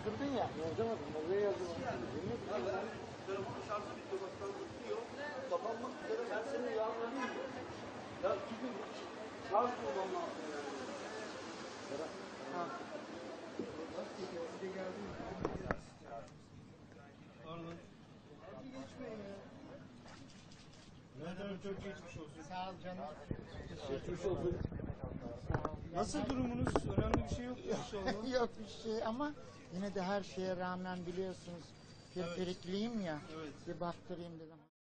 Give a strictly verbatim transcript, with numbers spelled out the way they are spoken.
yazdırdın ya. Yazamadım. Oraya yazamadım. Ya ben telefonu şarjı bitiyor, bak şarjı bitiyor. Kapanmak üzere, ben seni yardım ediyorum. Ya iki gün şarj bulmam lazım yani. Ha. Pardon. Neden çok geçmiş olsun. Sağ ol canım. Geçmiş olsun. Nasıl durumunuz? Önemli bir şey yok inşallah. Yok bir şey ama yine de her şeye rağmen biliyorsunuz pirpirikliyim ya. Evet. Bir baktırayım dedim.